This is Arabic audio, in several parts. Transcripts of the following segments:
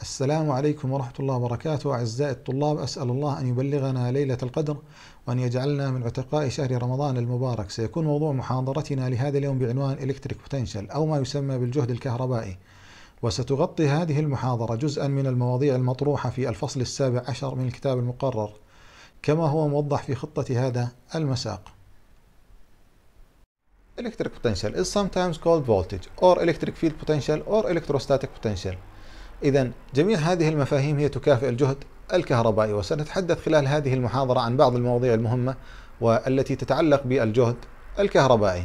السلام عليكم ورحمة الله وبركاته. أعزائي الطلاب، أسأل الله أن يبلغنا ليلة القدر وأن يجعلنا من عتقاء شهر رمضان المبارك. سيكون موضوع محاضرتنا لهذا اليوم بعنوان Electric Potential أو ما يسمى بالجهد الكهربائي، وستغطي هذه المحاضرة جزءا من المواضيع المطروحة في الفصل السابع عشر من الكتاب المقرر كما هو موضح في خطة هذا المساق. Electric potential is sometimes called voltage or electric field potential or electrostatic potential. إذا جميع هذه المفاهيم هي تكافئ الجهد الكهربائي، وسنتحدث خلال هذه المحاضرة عن بعض المواضيع المهمة والتي تتعلق بالجهد الكهربائي.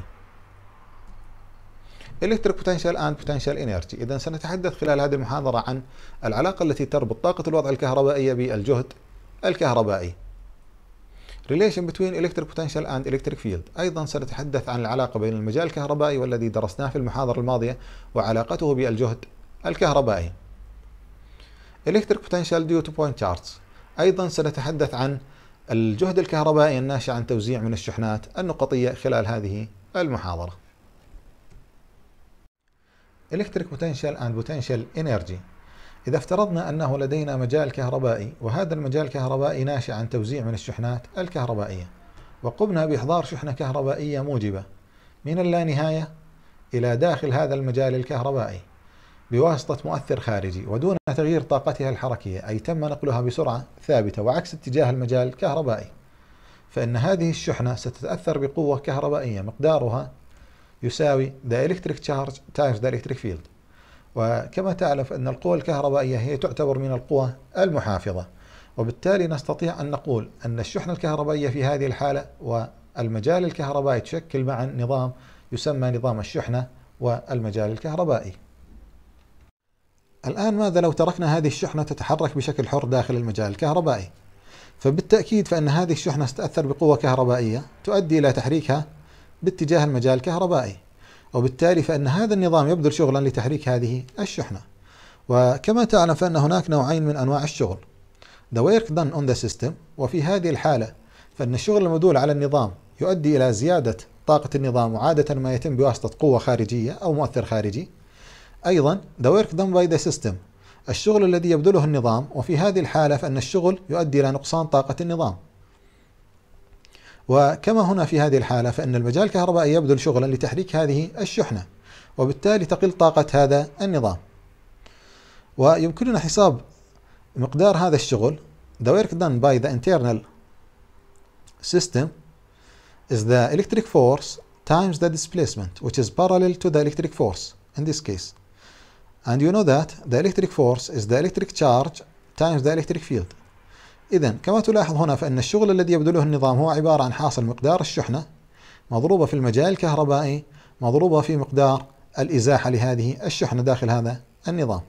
Electric potential and potential energy. إذا سنتحدث خلال هذه المحاضرة عن العلاقة التي تربط طاقة الوضع الكهربائية بالجهد الكهربائي. Relation between electric potential and electric field. أيضا سنتحدث عن العلاقة بين المجال الكهربائي والذي درسناه في المحاضرة الماضية وعلاقته بالجهد الكهربائي. Electric potential due to point charge. أيضا سنتحدث عن الجهد الكهربائي الناشئ عن توزيع من الشحنات النقطية خلال هذه المحاضرة. Electric potential and potential energy. إذا افترضنا أنه لدينا مجال كهربائي، وهذا المجال الكهربائي ناشئ عن توزيع من الشحنات الكهربائية، وقمنا بإحضار شحنة كهربائية موجبة من اللانهاية إلى داخل هذا المجال الكهربائي بواسطة مؤثر خارجي ودون تغيير طاقتها الحركية، أي تم نقلها بسرعة ثابتة وعكس اتجاه المجال الكهربائي، فإن هذه الشحنة ستتأثر بقوة كهربائية مقدارها يساوي the electric charge times the electric field. وكما تعرف أن القوى الكهربائية هي تعتبر من القوى المحافظة، وبالتالي نستطيع أن نقول أن الشحنة الكهربائية في هذه الحالة والمجال الكهربائي تشكل معا نظام يسمى نظام الشحنة والمجال الكهربائي. الآن ماذا لو تركنا هذه الشحنة تتحرك بشكل حر داخل المجال الكهربائي؟ فبالتأكيد فإن هذه الشحنة ستأثر بقوة كهربائية تؤدي إلى تحريكها باتجاه المجال الكهربائي، وبالتالي فإن هذا النظام يبذل شغلا لتحريك هذه الشحنة. وكما تعلم فإن هناك نوعين من أنواع الشغل: the work done on the system، وفي هذه الحالة فإن الشغل المبذول على النظام يؤدي إلى زيادة طاقة النظام، وعادة ما يتم بواسطة قوة خارجية أو مؤثر خارجي. أيضا the work done by the system، الشغل الذي يبذله النظام، وفي هذه الحالة فإن الشغل يؤدي إلى نقصان طاقة النظام. وكما هنا في هذه الحالة فإن المجال الكهربائي يبذل شغلا لتحريك هذه الشحنة، وبالتالي تقل طاقة هذا النظام. ويمكننا حساب مقدار هذا الشغل. The work done by the internal system is the electric force times the displacement, which is parallel to the electric force in this case. And you know that the electric force is the electric charge times the electric field. إذن كما تلاحظ هنا فإن الشغل الذي يبذله النظام هو عبارة عن حاصل مقدار الشحنة مضروبة في المجال الكهربائي مضروبة في مقدار الإزاحة لهذه الشحنة داخل هذا النظام.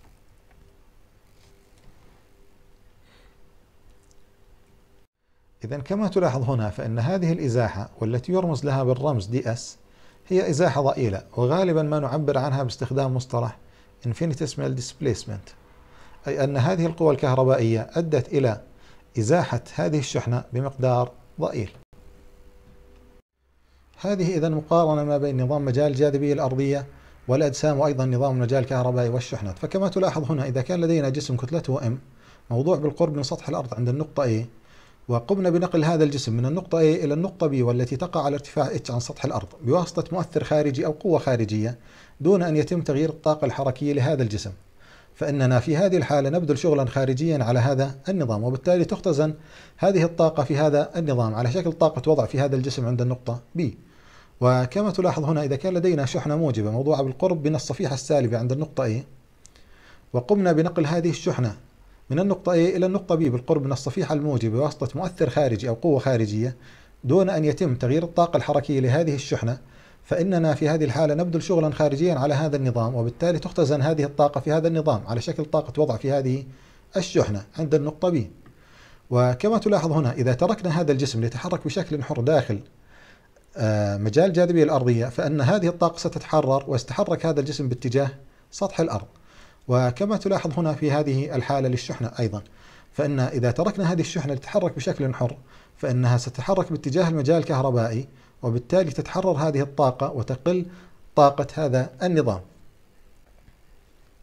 إذن كما تلاحظ هنا فإن هذه الإزاحة والتي يرمز لها بالرمز DS هي إزاحة ضئيلة، وغالبا ما نعبر عنها باستخدام مصطلح infinitesimal displacement، أي أن هذه القوى الكهربائية أدت إلى إزاحة هذه الشحنة بمقدار ضئيل. هذه إذن مقارنة ما بين نظام مجال الجاذبية الأرضية والأجسام، وأيضا نظام المجال الكهربائي والشحنات. فكما تلاحظ هنا إذا كان لدينا جسم كتلته M موضوع بالقرب من سطح الأرض عند النقطة A، وقمنا بنقل هذا الجسم من النقطة A إلى النقطة B والتي تقع على ارتفاع H عن سطح الأرض بواسطة مؤثر خارجي أو قوة خارجية دون أن يتم تغيير الطاقة الحركية لهذا الجسم، فإننا في هذه الحالة نبذل شغلا خارجيا على هذا النظام، وبالتالي تختزن هذه الطاقة في هذا النظام على شكل طاقة وضع في هذا الجسم عند النقطة B. وكما تلاحظ هنا إذا كان لدينا شحنة موجبة موضوعة بالقرب من الصفيحة السالبة عند النقطة A، وقمنا بنقل هذه الشحنة من النقطة A إلى النقطة B بالقرب من الصفيحة الموجبة بواسطة مؤثر خارجي أو قوة خارجية دون أن يتم تغيير الطاقة الحركية لهذه الشحنة، فإننا في هذه الحالة نبذل شغلا خارجيا على هذا النظام، وبالتالي تختزن هذه الطاقة في هذا النظام على شكل طاقة وضع في هذه الشحنة عند النقطة B. وكما تلاحظ هنا إذا تركنا هذا الجسم ليتحرك بشكل حر داخل مجال الجاذبية الأرضية فإن هذه الطاقة ستتحرر ويتحرك هذا الجسم باتجاه سطح الأرض. وكما تلاحظ هنا في هذه الحالة للشحنة أيضا فإن إذا تركنا هذه الشحنة لتتحرك بشكل حر فإنها ستتحرك باتجاه المجال الكهربائي، وبالتالي تتحرر هذه الطاقة وتقل طاقة هذا النظام.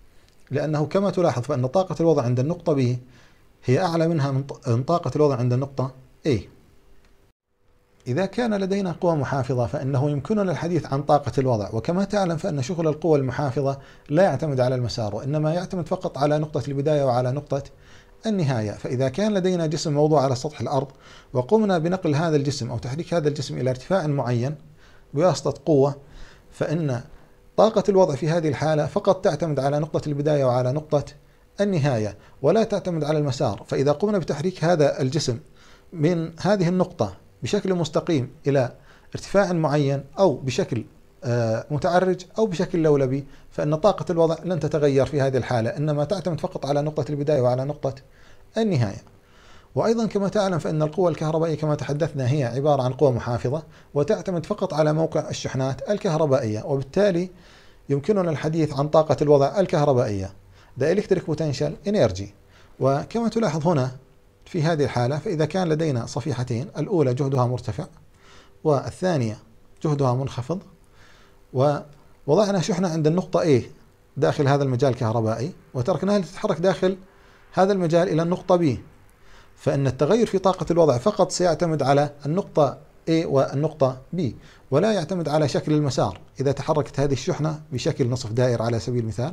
لأنه كما تلاحظ فإن طاقة الوضع عند النقطة B هي أعلى منها من طاقة الوضع عند النقطة A. إذا كان لدينا قوى محافظة فإنه يمكننا الحديث عن طاقة الوضع، وكما تعلم فإن شغل القوى المحافظة لا يعتمد على المسار، وإنما يعتمد فقط على نقطة البداية وعلى نقطة النهاية. فإذا كان لدينا جسم موضوع على سطح الأرض وقمنا بنقل هذا الجسم أو تحريك هذا الجسم إلى ارتفاع معين بواسطة قوة، فإن طاقة الوضع في هذه الحالة فقط تعتمد على نقطة البداية وعلى نقطة النهاية ولا تعتمد على المسار. فإذا قمنا بتحريك هذا الجسم من هذه النقطة بشكل مستقيم إلى ارتفاع معين أو بشكل متعرج أو بشكل لولبي، فإن طاقة الوضع لن تتغير في هذه الحالة، إنما تعتمد فقط على نقطة البداية وعلى نقطة النهاية. وأيضا كما تعلم فإن القوى الكهربائية كما تحدثنا هي عبارة عن قوى محافظة وتعتمد فقط على موقع الشحنات الكهربائية، وبالتالي يمكننا الحديث عن طاقة الوضع الكهربائية The Electric Potential Energy. وكما تلاحظ هنا في هذه الحالة فإذا كان لدينا صفيحتين، الأولى جهدها مرتفع والثانية جهدها منخفض، ووضعنا شحنة عند النقطة A داخل هذا المجال الكهربائي وتركناها لتتحرك داخل هذا المجال إلى النقطة B، فإن التغير في طاقة الوضع فقط سيعتمد على النقطة A والنقطة B ولا يعتمد على شكل المسار. إذا تحركت هذه الشحنة بشكل نصف دائر على سبيل المثال،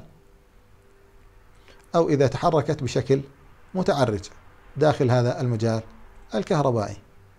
أو إذا تحركت بشكل متعرج داخل هذا المجال الكهربائي.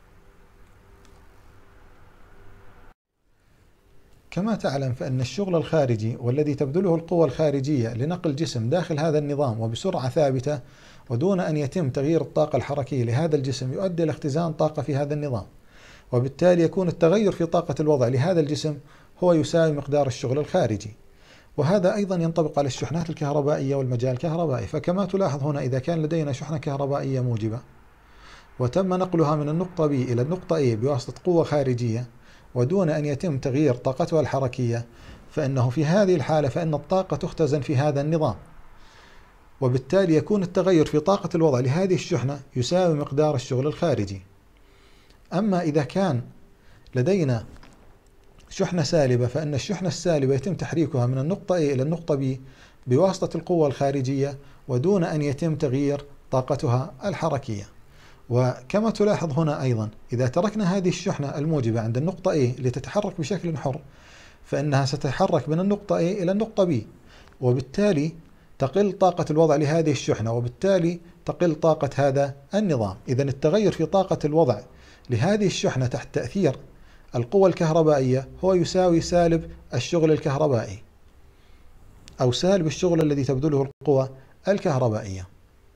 كما تعلم فإن الشغل الخارجي والذي تبذله القوى الخارجية لنقل جسم داخل هذا النظام وبسرعة ثابتة ودون أن يتم تغيير الطاقة الحركية لهذا الجسم يؤدي إلى اختزان طاقة في هذا النظام، وبالتالي يكون التغير في طاقة الوضع لهذا الجسم هو يساوي مقدار الشغل الخارجي. وهذا أيضا ينطبق على الشحنات الكهربائية والمجال الكهربائي. فكما تلاحظ هنا إذا كان لدينا شحنة كهربائية موجبة وتم نقلها من النقطة B إلى النقطة A بواسطة قوة خارجية ودون أن يتم تغيير طاقتها الحركية، فإنه في هذه الحالة فإن الطاقة تختزن في هذا النظام، وبالتالي يكون التغير في طاقة الوضع لهذه الشحنة يساوي مقدار الشغل الخارجي. أما إذا كان لدينا شحنة سالبة فإن الشحنة السالبة يتم تحريكها من النقطة A إلى النقطة B بواسطة القوة الخارجية ودون أن يتم تغيير طاقتها الحركية. وكما تلاحظ هنا أيضا إذا تركنا هذه الشحنة الموجبة عند النقطة A لتتحرك بشكل حر فإنها ستتحرك من النقطة A إلى النقطة B، وبالتالي تقل طاقة الوضع لهذه الشحنة وبالتالي تقل طاقة هذا النظام. إذا التغير في طاقة الوضع لهذه الشحنة تحت تأثير القوة الكهربائية هو يساوي سالب الشغل الكهربائي أو سالب الشغل الذي تبذله القوة الكهربائية.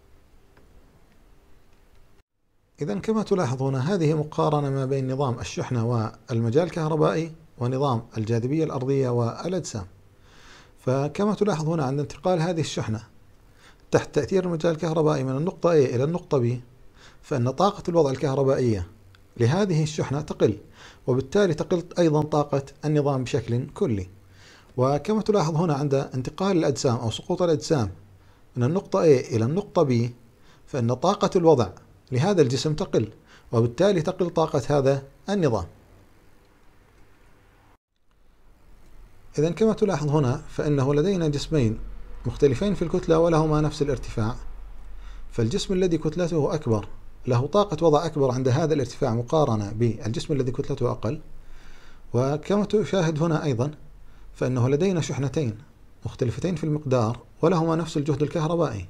إذا كما تلاحظون هذه مقارنة ما بين نظام الشحنة والمجال الكهربائي ونظام الجاذبية الأرضية والأجسام. فكما تلاحظ هنا عند انتقال هذه الشحنة تحت تأثير المجال الكهربائي من النقطة A إلى النقطة B فإن طاقة الوضع الكهربائية لهذه الشحنة تقل، وبالتالي تقل أيضا طاقة النظام بشكل كلي. وكما تلاحظ هنا عند انتقال الأجسام أو سقوط الأجسام من النقطة A إلى النقطة B فإن طاقة الوضع لهذا الجسم تقل، وبالتالي تقل طاقة هذا النظام. إذن كما تلاحظ هنا فإنه لدينا جسمين مختلفين في الكتلة ولهما نفس الارتفاع، فالجسم الذي كتلته أكبر له طاقة وضع أكبر عند هذا الارتفاع مقارنة بالجسم الذي كتلته أقل. وكما تشاهد هنا أيضا فإنه لدينا شحنتين مختلفتين في المقدار ولهما نفس الجهد الكهربائي،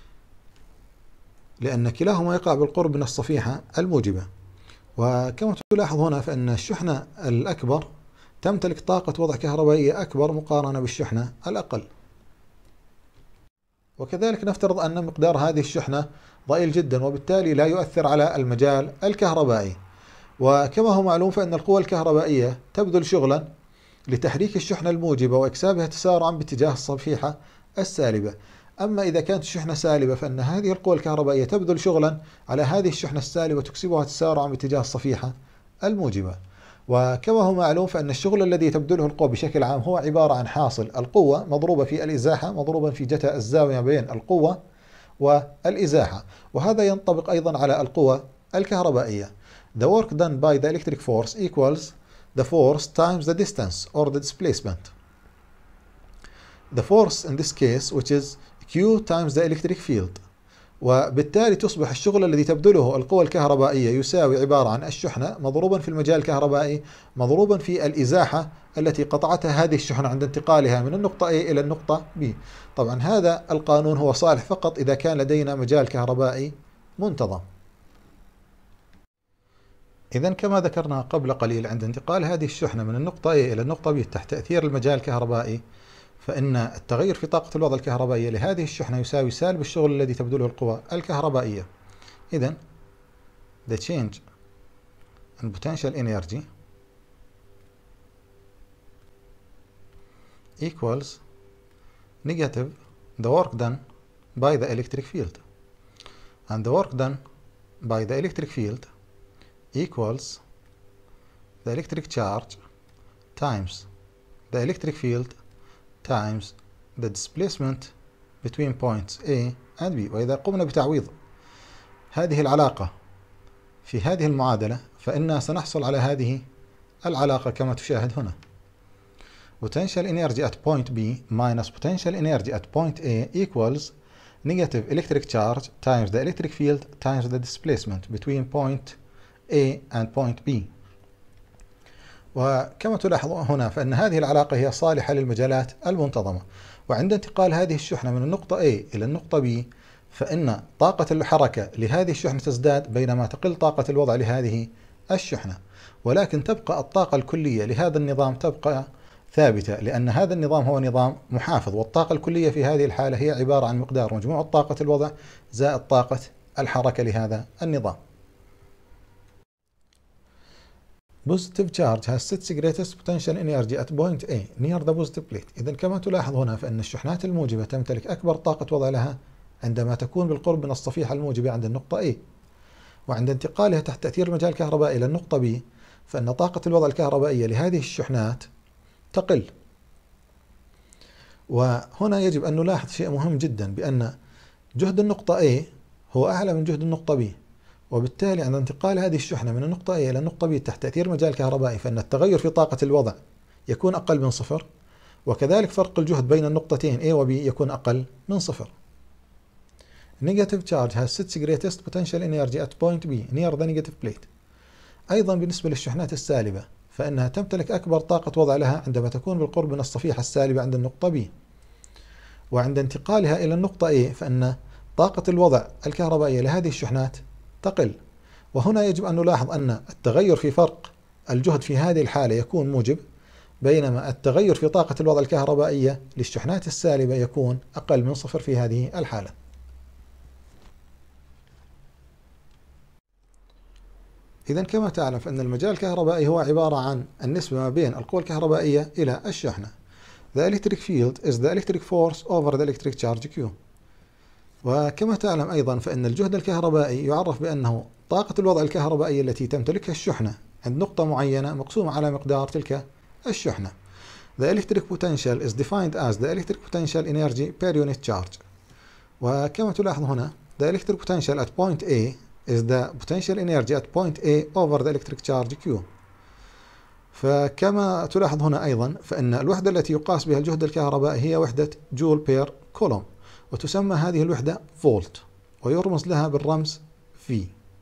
لأن كلاهما يقع بالقرب من الصفيحة الموجبة. وكما تلاحظ هنا فإن الشحنة الأكبر تمتلك طاقة وضع كهربائية أكبر مقارنة بالشحنة الأقل. وكذلك نفترض أن مقدار هذه الشحنة ضئيل جدا وبالتالي لا يؤثر على المجال الكهربائي. وكما هو معلوم فإن القوى الكهربائية تبذل شغلا لتحريك الشحنة الموجبة وإكسابها تسارعا باتجاه الصفيحة السالبة. أما إذا كانت الشحنة سالبة فإن هذه القوى الكهربائية تبذل شغلا على هذه الشحنة السالبة تكسبها تسارعا باتجاه الصفيحة الموجبة. وكما هو معلوم فإن الشغل الذي تبذله القوى بشكل عام هو عبارة عن حاصل القوة مضروبة في الإزاحة مضروبا في جتا الزاوية بين القوة والإزاحة، وهذا ينطبق أيضا على القوى الكهربائية. The work done by the electric force equals the force times the distance or the displacement. The force in this case which is Q times the electric field. وبالتالي تصبح الشغل الذي تبذله القوى الكهربائية يساوي عبارة عن الشحنة مضروبا في المجال الكهربائي مضروبا في الإزاحة التي قطعتها هذه الشحنة عند انتقالها من النقطة A إلى النقطة B. طبعا هذا القانون هو صالح فقط إذا كان لدينا مجال كهربائي منتظم. إذا كما ذكرنا قبل قليل، عند انتقال هذه الشحنة من النقطة A إلى النقطة B تحت تأثير المجال الكهربائي، فإن التغير في طاقة الوضع الكهربائية لهذه الشحنة يساوي سالب الشغل الذي تبذله القوى الكهربائية. إذن the change in potential energy equals negative the work done by the electric field, and the work done by the electric field equals the electric charge times the electric field times the displacement between points A and B. وإذا قمنا بتعويض هذه العلاقة في هذه المعادلة فإننا سنحصل على هذه العلاقة كما تشاهد هنا. Potential energy at point B minus potential energy at point A equals negative electric charge times the electric field times the displacement between point A and point B. وكما تلاحظ هنا فإن هذه العلاقة هي صالحة للمجالات المنتظمة، وعند انتقال هذه الشحنة من النقطة A إلى النقطة B فإن طاقة الحركة لهذه الشحنة تزداد بينما تقل طاقة الوضع لهذه الشحنة، ولكن تبقى الطاقة الكلية لهذا النظام تبقى ثابتة، لأن هذا النظام هو نظام محافظ، والطاقة الكلية في هذه الحالة هي عبارة عن مقدار مجموع طاقة الوضع زائد طاقة الحركة لهذا النظام. Positive charge has its greatest potential energy at point A near the positive plate. إذن كما تلاحظ هنا فإن الشحنات الموجبة تمتلك أكبر طاقة وضع لها عندما تكون بالقرب من الصفيحة الموجبة عند النقطة A، وعند انتقالها تحت تأثير المجال الكهربائي إلى النقطة B فإن طاقة الوضع الكهربائية لهذه الشحنات تقل. وهنا يجب أن نلاحظ شيء مهم جدا، بأن جهد النقطة A هو أعلى من جهد النقطة B، وبالتالي عند انتقال هذه الشحنة من النقطة A إلى النقطة B تحت تأثير مجال كهربائي فإن التغير في طاقة الوضع يكون أقل من صفر، وكذلك فرق الجهد بين النقطتين A و B يكون أقل من صفر. Negative charge has its greatest potential energy at point B near the negative plate. أيضا بالنسبة للشحنات السالبة فإنها تمتلك أكبر طاقة وضع لها عندما تكون بالقرب من الصفيحة السالبة عند النقطة B، وعند انتقالها إلى النقطة A فإن طاقة الوضع الكهربائية لهذه الشحنات تقل. وهنا يجب أن نلاحظ أن التغير في فرق الجهد في هذه الحالة يكون موجب، بينما التغير في طاقة الوضع الكهربائية للشحنات السالبة يكون أقل من صفر في هذه الحالة. إذن كما تعلم فإن المجال الكهربائي هو عبارة عن النسبة ما بين القوة الكهربائية إلى الشحنة. The electric field is the electric force over the electric charge Q. وكما تعلم أيضا فإن الجهد الكهربائي يعرف بأنه طاقة الوضع الكهربائية التي تمتلكها الشحنة عند نقطة معينة مقسومة على مقدار تلك الشحنة. The electric potential is defined as the electric potential energy per unit charge. وكما تلاحظ هنا the electric potential at point A is the potential energy at point A over the electric charge Q. فكما تلاحظ هنا أيضا فإن الوحدة التي يقاس بها الجهد الكهربائي هي وحدة جول بير كولوم، وتسمى هذه الوحدة فولت، ويرمز لها بالرمز V.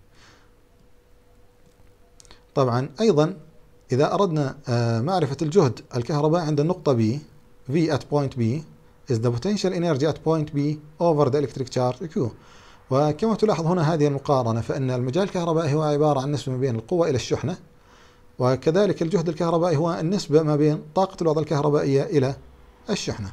طبعا أيضا إذا أردنا معرفة الجهد الكهربائي عند النقطة B، V at point B is the potential energy at point B over the electric charge Q. وكما تلاحظ هنا هذه المقارنة فإن المجال الكهربائي هو عبارة عن نسبة ما بين القوة إلى الشحنة، وكذلك الجهد الكهربائي هو النسبة ما بين طاقة الوضع الكهربائية إلى الشحنة.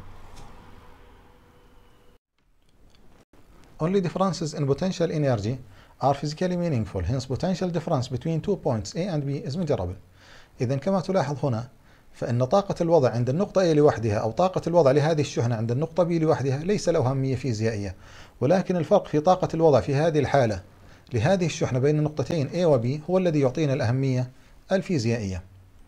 Only differences in potential energy are physically meaningful, hence potential difference between 2 points A and B is measurable. إذن كما تلاحظ هنا فإن طاقة الوضع عند النقطة A لوحدها أو طاقة الوضع لهذه الشحنة عند النقطة B لوحدها ليس له أهمية فيزيائية، ولكن الفرق في طاقة الوضع في هذه الحالة لهذه الشحنة بين النقطتين A و B هو الذي يعطينا الأهمية الفيزيائية.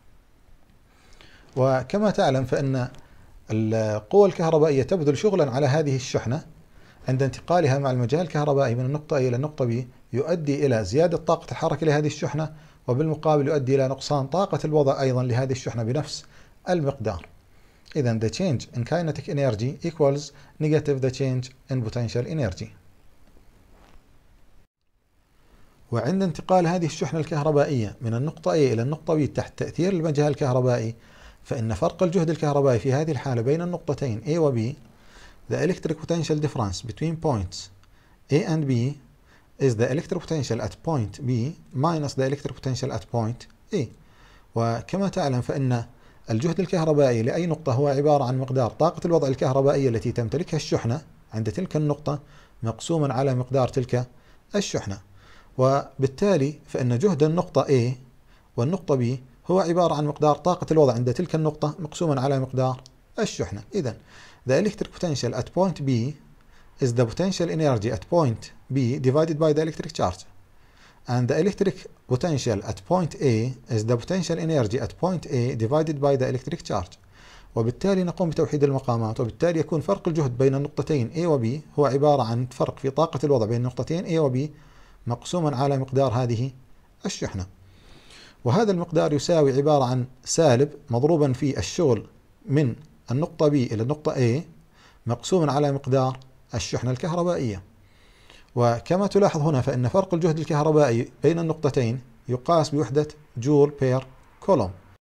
وكما تعلم فإن القوى الكهربائية تبذل شغلا على هذه الشحنة عند انتقالها مع المجال الكهربائي من النقطة A إلى النقطة B يؤدي إلى زيادة طاقة الحركة لهذه الشحنة، وبالمقابل يؤدي إلى نقصان طاقة الوضع أيضا لهذه الشحنة بنفس المقدار. إذا the change in kinetic energy equals negative the change in potential energy. وعند انتقال هذه الشحنة الكهربائية من النقطة A إلى النقطة B تحت تأثير المجال الكهربائي، فإن فرق الجهد الكهربائي في هذه الحالة بين النقطتين A و B the electric potential difference between points A and B is the electric potential at point B minus the electric potential at point A. وكما تعلم فإن الجهد الكهربائي لأي نقطة هو عبارة عن مقدار طاقة الوضع الكهربائية التي تمتلكها الشحنة عند تلك النقطة مقسوما على مقدار تلك الشحنة، وبالتالي فإن جهد النقطة A والنقطة B هو عبارة عن مقدار طاقة الوضع عند تلك النقطة مقسوما على مقدار الشحنة. إذن the electric potential at point B is the potential energy at point B divided by the electric charge, and the electric potential at point A is the potential energy at point A divided by the electric charge. وبالتالي نقوم بتوحيد المقامات، وبالتالي يكون فرق الجهد بين النقطتين A و B هو عبارة عن فرق في طاقة الوضع بين النقطتين A و B مقسوما على مقدار هذه الشحنة، وهذا المقدار يساوي عبارة عن سالب مضروبا في الشغل من النقطة B إلى النقطة A مقسوما على مقدار الشحنة الكهربائية. وكما تلاحظ هنا فإن فرق الجهد الكهربائي بين النقطتين يقاس بوحدة جول بير كولوم.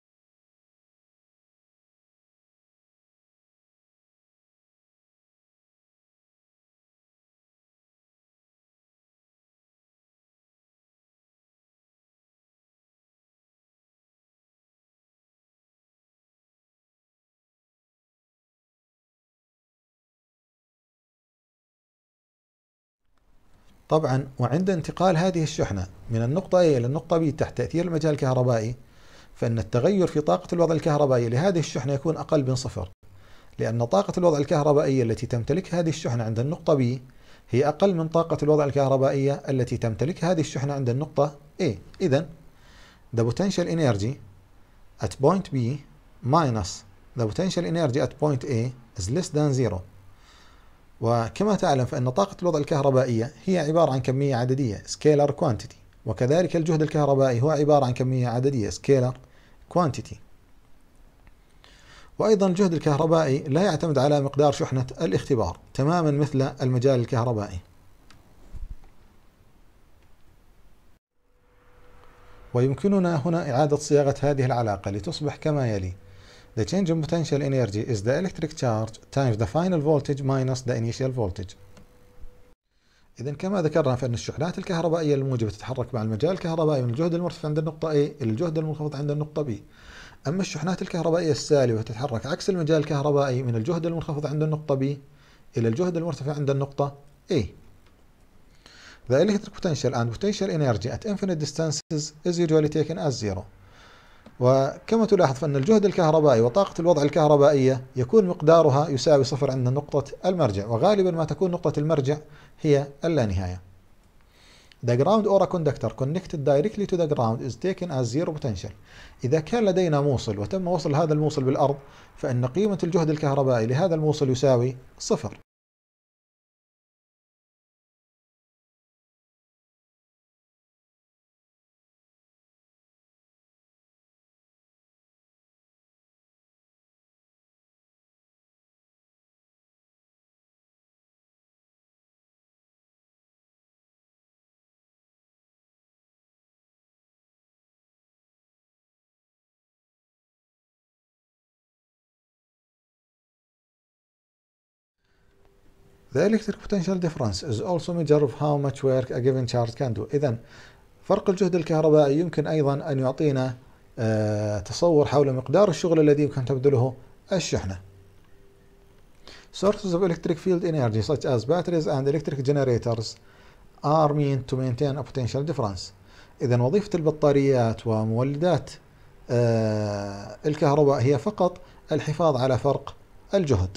طبعا وعند انتقال هذه الشحنة من النقطة A إلى النقطة B تحت تأثير المجال الكهربائي، فإن التغير في طاقة الوضع الكهربائي لهذه الشحنة يكون أقل من صفر، لأن طاقة الوضع الكهربائية التي تمتلكها هذه الشحنة عند النقطة B هي أقل من طاقة الوضع الكهربائية التي تمتلكها هذه الشحنة عند النقطة A. إذن the potential energy at point B minus the potential energy at point A is less than zero. وكما تعلم فإن طاقة الوضع الكهربائية هي عبارة عن كمية عددية scalar quantity، وكذلك الجهد الكهربائي هو عبارة عن كمية عددية scalar quantity. وأيضا الجهد الكهربائي لا يعتمد على مقدار شحنة الاختبار تماما مثل المجال الكهربائي. ويمكننا هنا إعادة صياغة هذه العلاقة لتصبح كما يلي: The change in potential energy is the electric charge times the final voltage minus the initial voltage. إذن كما ذكرنا فإن الشحنات الكهربائية الموجبة تتحرك مع المجال الكهربائي من الجهد المرتفع عند النقطة A إلى الجهد المنخفض عند النقطة B. أما الشحنات الكهربائية السالبة تتحرك عكس المجال الكهربائي من الجهد المنخفض عند النقطة B إلى الجهد المرتفع عند النقطة A. The electric potential and potential energy at infinite distances is usually taken as zero. وكما تلاحظ فإن الجهد الكهربائي وطاقة الوضع الكهربائية يكون مقدارها يساوي صفر عند نقطة المرجع، وغالبا ما تكون نقطة المرجع هي اللانهاية. The ground or a conductor connected directly to the ground is taken as zero potential. إذا كان لدينا موصل وتم وصل هذا الموصل بالأرض، فإن قيمة الجهد الكهربائي لهذا الموصل يساوي صفر. The electric potential difference is also measure of how much work a given charge can do. إذن فرق الجهد الكهربائي يمكن أيضا أن يعطينا تصور حول مقدار الشغل الذي يمكن تبذله الشحنة. Sources of electric field energy such as batteries and electric generators are meant to maintain a potential difference. إذن وظيفة البطاريات ومولدات الكهرباء هي فقط الحفاظ على فرق الجهد.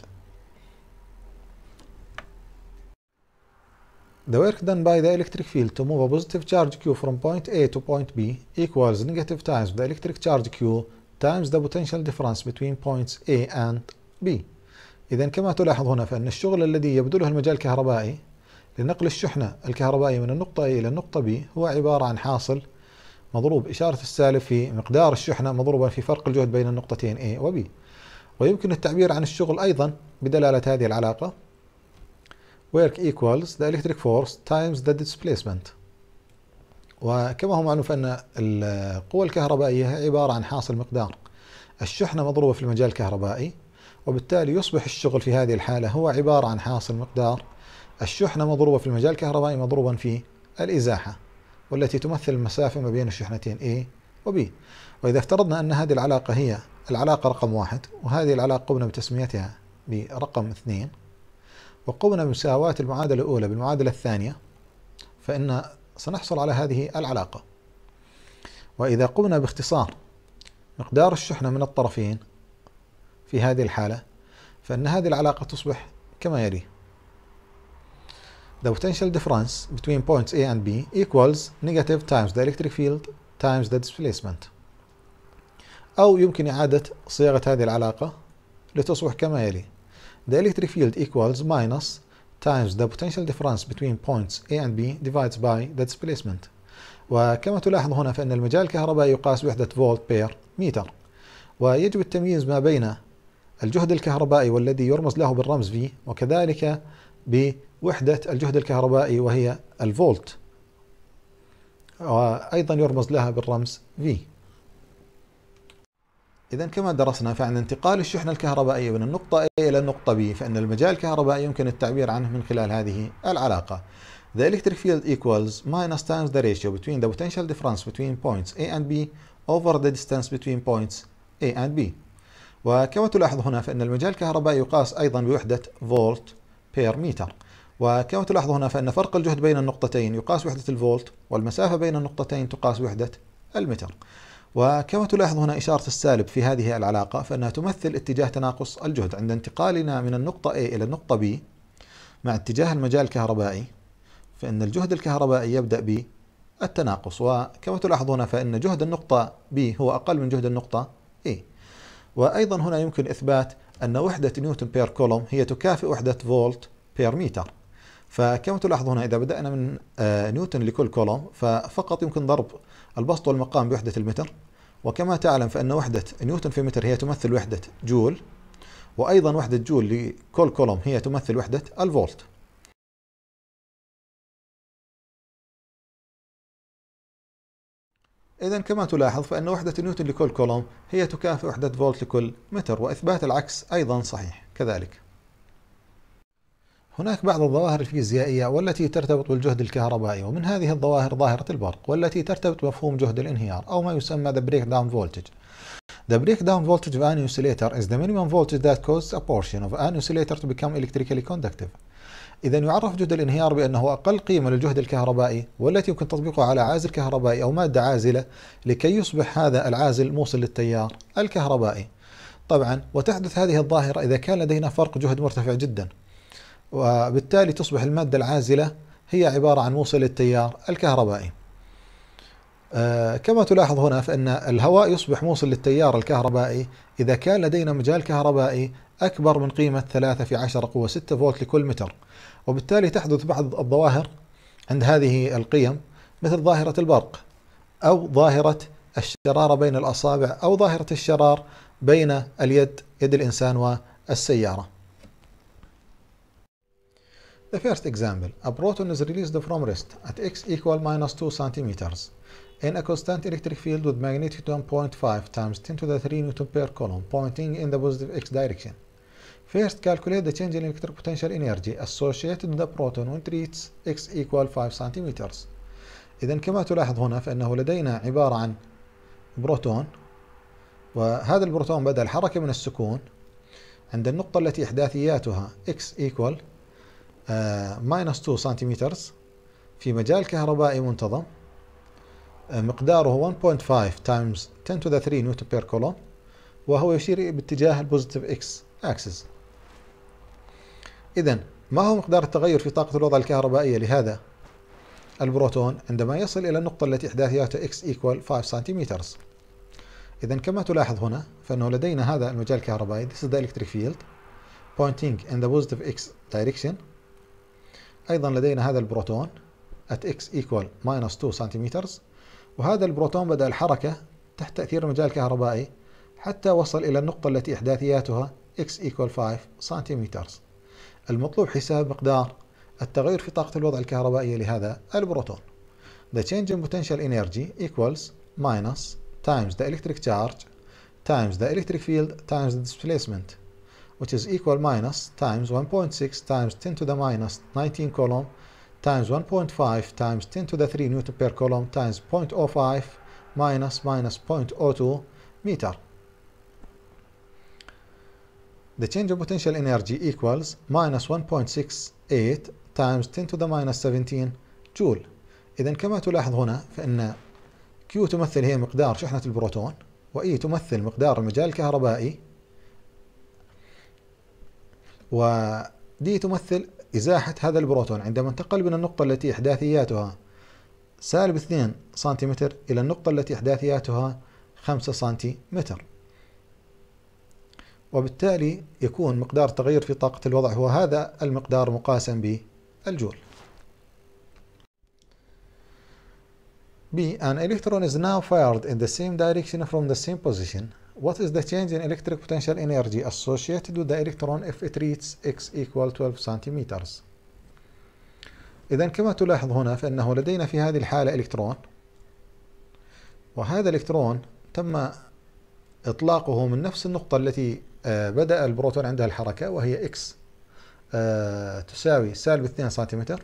The work done by the electric field to move a positive charge Q from point A to point B equals negative times the electric charge Q times the potential difference between points A and B. إذن كما تلاحظ هنا فإن الشغل الذي يبذله المجال الكهربائي لنقل الشحنة الكهربائية من النقطة A إلى النقطة B هو عبارة عن حاصل مضروب إشارة السالب في مقدار الشحنة مضروبة في فرق الجهد بين النقطتين A و B. ويمكن التعبير عن الشغل أيضا بدلالة هذه العلاقة work equals the electric force times the displacement. وكما هو معروف أن القوة الكهربائية هي عبارة عن حاصل مقدار الشحنة مضروبة في المجال الكهربائي، وبالتالي يصبح الشغل في هذه الحالة هو عبارة عن حاصل مقدار الشحنة مضروبة في المجال الكهربائي مضروبا في الإزاحة، والتي تمثل المسافة ما بين الشحنتين A و B. وإذا افترضنا أن هذه العلاقة هي العلاقة رقم 1، وهذه العلاقة قمنا بتسميتها برقم 2، وقمنا بمساواة المعادلة الأولى بالمعادلة الثانية، فإن سنحصل على هذه العلاقة. وإذا قمنا باختصار مقدار الشحنة من الطرفين في هذه الحالة، فإن هذه العلاقة تصبح كما يلي: The potential difference between points A and B equals negative times the electric field times the displacement. أو يمكن إعادة صياغة هذه العلاقة لتصبح كما يلي: The electric field equals minus times the potential difference between points A and B divided by the displacement. وكما تلاحظ هنا فإن المجال الكهربائي يقاس وحدة فولت بير متر، ويجب التمييز ما بين الجهد الكهربائي والذي يرمز له بالرمز V، وكذلك بوحدة الجهد الكهربائي وهي الفولت، وأيضا يرمز لها بالرمز V. إذا كما درسنا، فعند انتقال الشحنة الكهربائية من النقطة A إلى النقطة B، فإن المجال الكهربائي يمكن التعبير عنه من خلال هذه العلاقة: The electric field equals minus times the ratio between the potential difference between points A and B over the distance between points A and B. وكما تلاحظ هنا فإن المجال الكهربائي يقاس أيضا بوحدة فولت بير متر، وكما تلاحظ هنا فإن فرق الجهد بين النقطتين يقاس وحدة الفولت، والمسافة بين النقطتين تقاس وحدة المتر. وكما تلاحظ هنا إشارة السالب في هذه العلاقة، فإنها تمثل اتجاه تناقص الجهد عند انتقالنا من النقطة A إلى النقطة B مع اتجاه المجال الكهربائي، فإن الجهد الكهربائي يبدأ بالتناقص. وكما تلاحظون فإن جهد النقطة B هو أقل من جهد النقطة A. وأيضا هنا يمكن إثبات أن وحدة نيوتن بير كولوم هي تكافئ وحدة فولت بير متر. فكما تلاحظ هنا إذا بدأنا من نيوتن لكل كولوم، ففقط يمكن ضرب البسط والمقام بوحدة المتر. وكما تعلم فإن وحدة نيوتن في متر هي تمثل وحدة جول، وأيضا وحدة جول لكل كولوم هي تمثل وحدة الفولت. إذا كما تلاحظ فإن وحدة نيوتن لكل كولوم هي تكافئ وحدة فولت لكل متر، وإثبات العكس أيضا صحيح كذلك. هناك بعض الظواهر الفيزيائية والتي ترتبط بالجهد الكهربائي، ومن هذه الظواهر ظاهرة البرق، والتي ترتبط بمفهوم جهد الانهيار أو ما يسمى the breakdown voltage. The breakdown voltage of an insulator is the minimum voltage that causes a portion of an insulator to become electrically conductive. إذا يعرف جهد الانهيار بأنه أقل قيمة للجهد الكهربائي، والتي يمكن تطبيقه على عازل كهربائي أو مادة عازلة لكي يصبح هذا العازل موصل للتيار الكهربائي. طبعا وتحدث هذه الظاهرة إذا كان لدينا فرق جهد مرتفع جدا، وبالتالي تصبح المادة العازلة هي عبارة عن موصل للتيار الكهربائي. كما تلاحظ هنا فإن الهواء يصبح موصل للتيار الكهربائي إذا كان لدينا مجال كهربائي أكبر من قيمة 3 في 10 قوة 6 فولت لكل متر، وبالتالي تحدث بعض الظواهر عند هذه القيم، مثل ظاهرة البرق، أو ظاهرة الشرارة بين الأصابع، أو ظاهرة الشرار بين يد الإنسان والسيارة. The first example: a proton is released from rest at x equal minus 2 centimeters in a constant electric field with magnitude 1.5 times 10 to the 3 Newton per coulomb pointing in the positive x direction. First, calculate the change in electric potential energy associated with the proton when it reaches x equal 5 centimeters. إذا كما تلاحظ هنا فإنه لدينا عبارة عن بروتون، وهذا البروتون بدأ الحركة من السكون عند النقطة التي إحداثياتها x equal minus 2 سنتيمتر في مجال كهربائي منتظم مقداره 1.5 times 10 to the 3 نيوتن بير كولوم، وهو يشير باتجاه البوزيتيف اكس اكسس. إذن ما هو مقدار التغير في طاقة الوضع الكهربائية لهذا البروتون عندما يصل إلى النقطة التي إحداثياتها x equal 5 سنتيمتر؟ إذن كما تلاحظ هنا فإنه لدينا هذا المجال الكهربائي this is the electric field pointing in the positive x direction. أيضا لدينا هذا البروتون at x equal minus 2 سنتيمتر، وهذا البروتون بدأ الحركة تحت تأثير المجال الكهربائي حتى وصل إلى النقطة التي إحداثياتها x equal 5 سنتيمتر. المطلوب حساب مقدار التغير في طاقة الوضع الكهربائية لهذا البروتون. The change in potential energy equals minus times the electric charge times the electric field times the displacement, which is equal minus times 1.6 times 10 to the minus 19 coulomb times 1.5 times 10 to the 3 Newton per coulomb times 0.05 minus 0.02 meter. The change in potential energy equals minus 1.68 times 10 to the minus 17 جول. إذا كما تلاحظ هنا فإن Q تمثل هي مقدار شحنة البروتون، و E تمثل مقدار المجال الكهربائي، و D تمثل إزاحة هذا البروتون عندما انتقل من النقطة التي إحداثياتها سالب 2 سنتيمتر إلى النقطة التي إحداثياتها 5 سنتيمتر. وبالتالي يكون مقدار التغير في طاقة الوضع هو هذا المقدار مقاسا بالجول. B. An electron is now fired in the same direction from the same position. What is the change in electric potential energy associated with the electron if it reaches x equal 12 centimeters? إذا كما تلاحظ هنا فإنه لدينا في هذه الحالة إلكترون، وهذا الإلكترون تم إطلاقه من نفس النقطة التي بدأ البروتون عندها الحركة، وهي x تساوي سالب 2 سنتيمتر،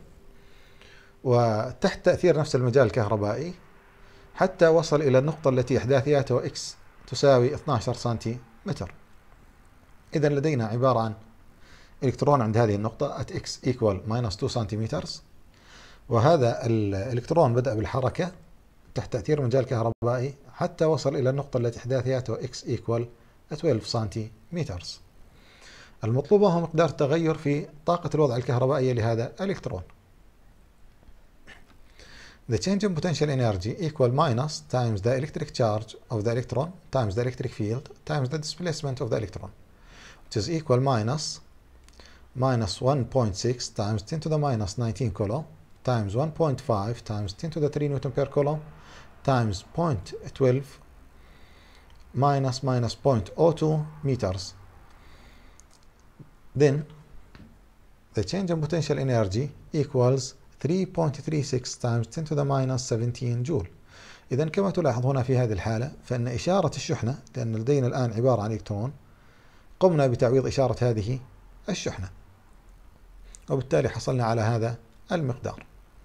وتحت تأثير نفس المجال الكهربائي حتى وصل إلى النقطة التي إحداثياتها x تساوي 12 سنتيمتر. إذا لدينا عبارة عن إلكترون عند هذه النقطة at x equal minus 2 سنتيمتر، وهذا الإلكترون بدأ بالحركة تحت تأثير مجال كهربائي حتى وصل إلى النقطة التي إحداثياتها x equal 12 سنتيمتر. المطلوب هو مقدار التغير في طاقة الوضع الكهربائية لهذا الإلكترون. The change in potential energy equal minus times the electric charge of the electron times the electric field times the displacement of the electron, which is equal minus 1.6 times 10 to the minus 19 coulomb times 1.5 times 10 to the 3 Newton per coulomb times 0.12 minus 0.02 meters. Then the change in potential energy equals 3.36 times 10 to the minus 17 جول. إذا كما تلاحظ هنا في هذه الحالة فإن إشارة الشحنة، لأن لدينا الآن عبارة عن إلكترون، قمنا بتعويض إشارة هذه الشحنة، وبالتالي حصلنا على هذا المقدار.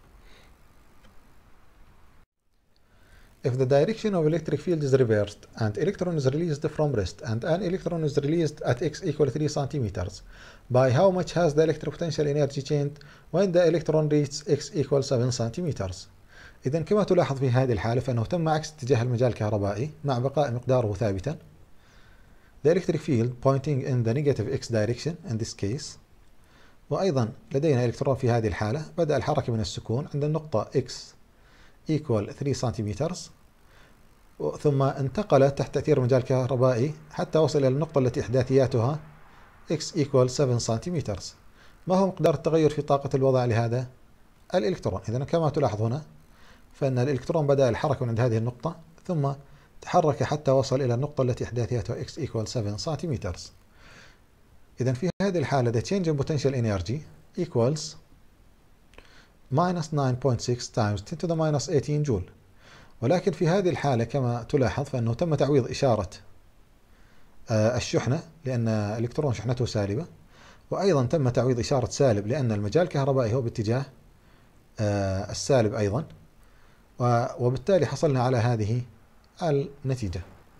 If the direction of electric field is reversed and electron is released from rest and an electron is released at x equal 3 centimeters, by how much has the electric potential energy changed when the electron reaches x equal 7 centimeters? إذا كما تلاحظ في هذه الحالة فإنه تم عكس اتجاه المجال الكهربائي مع بقاء مقداره ثابتا. The electric field pointing in the negative x direction in this case. وأيضا لدينا إلكترون في هذه الحالة بدأ الحركة من السكون عند النقطة x equal 3 سنتيمتر، ثم انتقل تحت تأثير مجال كهربائي حتى وصل إلى النقطة التي إحداثياتها x equal 7 سنتيمتر. ما هو مقدار التغير في طاقة الوضع لهذا الإلكترون؟ إذا كما تلاحظ هنا فإن الإلكترون بدأ الحركة من عند هذه النقطة ثم تحرك حتى وصل إلى النقطة التي إحداثياتها x equal 7 سنتيمتر. إذا في هذه الحالة the change in potential energy equals minus 9.6 times 10 to the minus 18 جول. ولكن في هذه الحالة كما تلاحظ فإنه تم تعويض إشارة الشحنة لأن الإلكترون شحنته سالبة، وأيضا تم تعويض إشارة سالب لأن المجال الكهربائي هو باتجاه السالب أيضا، وبالتالي حصلنا على هذه النتيجة.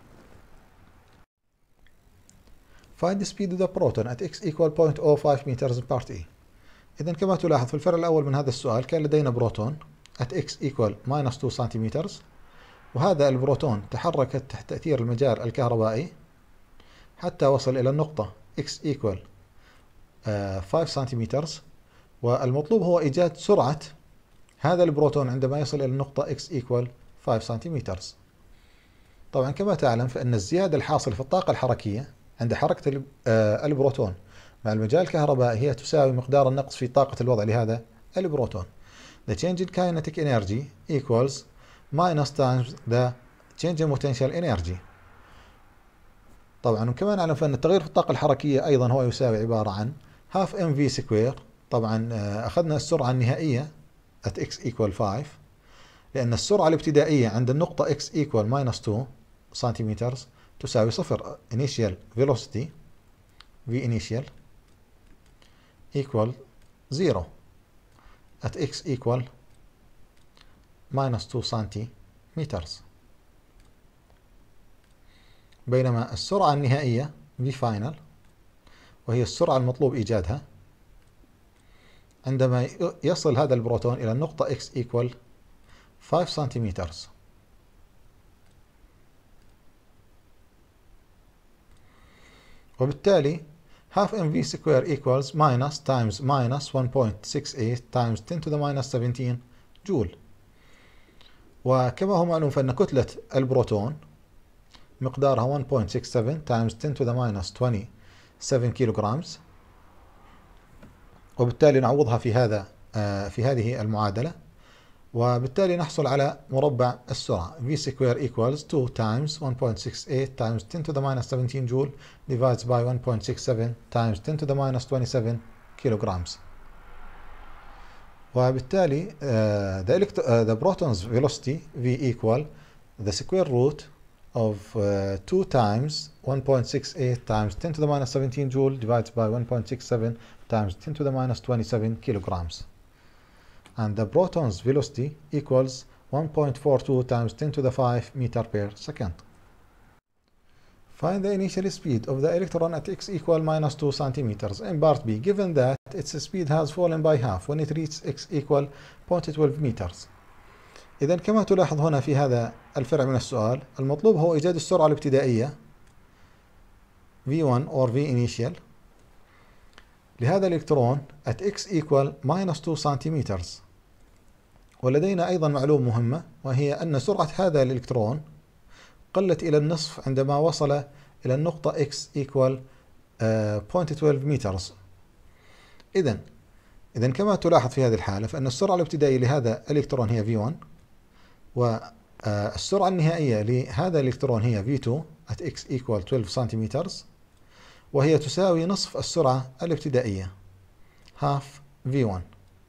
Find the speed of the proton at x equal 0.05 meters per t. إذا كما تلاحظ في الفرع الأول من هذا السؤال كان لدينا بروتون at x equal minus 2 سنتيمتر، وهذا البروتون تحرك تحت تأثير المجال الكهربائي حتى وصل إلى النقطة x equal 5 سنتيمتر، والمطلوب هو إيجاد سرعة هذا البروتون عندما يصل إلى النقطة x equal 5 سنتيمتر. طبعا كما تعلم فإن الزيادة الحاصلة في الطاقة الحركية عند حركة البروتون مع المجال الكهربائي هي تساوي مقدار النقص في طاقة الوضع لهذا البروتون. The change in kinetic energy equals minus times the change in potential energy. طبعا وكمان نعلم فإن التغير في الطاقة الحركية أيضا هو يساوي عبارة عن half mv سكوير. طبعا أخذنا السرعة النهائية at x equal 5، لأن السرعة الابتدائية عند النقطة x equal minus 2 سنتيمتر تساوي 0 initial velocity v initial equal 0 at x equal minus 2 سنتيمتر، بينما السرعة النهائية v final وهي السرعة المطلوب إيجادها عندما يصل هذا البروتون إلى النقطة x equal 5 سنتيمتر. وبالتالي half mv square equals minus times minus 1.68 times 10 to the minus 17 جول. وكما هو معلوم فإن كتلة البروتون مقدارها 1.67 times 10 to the minus 27 كيلوغرامز، وبالتالي نعوضها في هذه المعادلة، وبالتالي نحصل على مربع السرعة v square equals 2 times 1.68 times 10 to the minus 17 joule divided by 1.67 times 10 to the minus 27 kilograms. وبالتالي the proton's velocity v equal the square root of 2 times 1.68 times 10 to the minus 17 joule divided by 1.67 times 10 to the minus 27 kilograms. And the proton's velocity equals 1.42 times 10 to the 5 meter per second. Find the initial speed of the electron at x equal minus 2 centimeters in part B, given that its speed has fallen by half when it reaches x equal 0.12 meters. إذا كما تلاحظ هنا في هذا الفرع من السؤال، المطلوب هو إيجاد السرعة الابتدائية v1 or v initial لهذا الإلكترون at x equal minus 2 centimeters. ولدينا أيضا معلومة مهمة، وهي أن سرعة هذا الإلكترون قلت إلى النصف عندما وصل إلى النقطة x equal 0.12 meters. إذن كما تلاحظ في هذه الحالة فإن السرعة الابتدائية لهذا الإلكترون هي v1، والسرعة النهائية لهذا الإلكترون هي v2 at x equal 12 centimeters، وهي تساوي نصف السرعة الابتدائية half v1.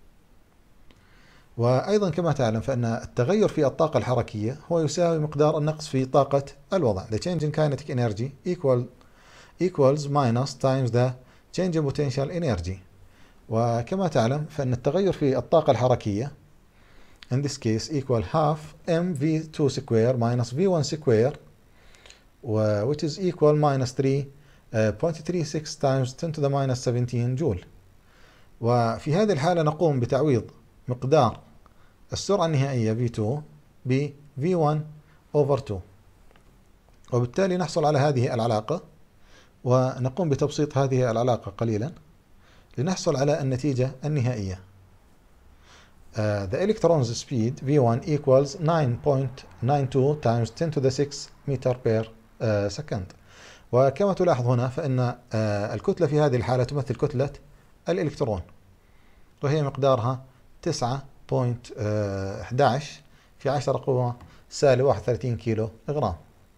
وأيضا كما تعلم فإن التغير في الطاقة الحركية هو يساوي مقدار النقص في طاقة الوضع. The change in kinetic energy equals minus times the change in potential energy. وكما تعلم فإن التغير في الطاقة الحركية in this case equal half mv2 square minus v1 square which is equal minus 3.36 times 10 to the minus 17 جول. وفي هذه الحالة نقوم بتعويض مقدار السرعة النهائية v2 ب v1 over 2، وبالتالي نحصل على هذه العلاقة، ونقوم بتبسيط هذه العلاقة قليلا لنحصل على النتيجة النهائية. The electron's speed v1 equals 9.92 times 10 to the 6 meter per second. وكما تلاحظ هنا فإن الكتلة في هذه الحالة تمثل كتلة الإلكترون، وهي مقدارها 9.11 في 10 قوة سالب 31 كيلو غرام.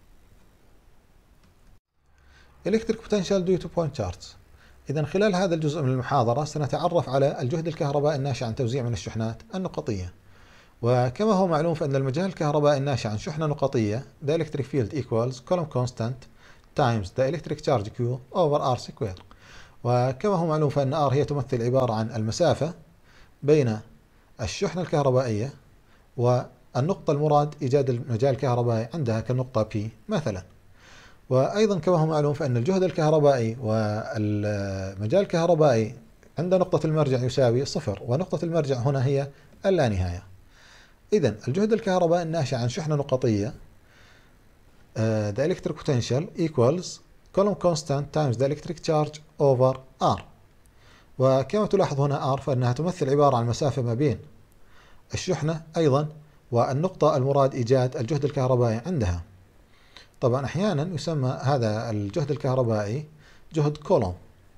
Electric potential due to point charge. إذا خلال هذا الجزء من المحاضرة سنتعرف على الجهد الكهربائي الناشئ عن توزيع من الشحنات النقطية. وكما هو معلوم فإن المجال الكهربائي الناشئ عن شحنة نقطية the electric field equals Coulomb constant times the electric charge Q over R square. وكما هو معلوم فإن R هي تمثل عبارة عن المسافة بين الشحنة الكهربائية والنقطة المراد إيجاد المجال الكهربائي عندها كالنقطة P مثلا. وأيضا كما هو معلوم فإن الجهد الكهربائي والمجال الكهربائي عند نقطة المرجع يساوي صفر، ونقطة المرجع هنا هي اللانهاية. إذن الجهد الكهربائي الناشئ عن شحنة نقطية the electric potential equals Coulomb constant times the electric charge over R. وكما تلاحظ هنا R فإنها تمثل عبارة عن المسافة ما بين الشحنة أيضا والنقطة المراد إيجاد الجهد الكهربائي عندها. طبعا أحيانا يسمى هذا الجهد الكهربائي جهد كولوم.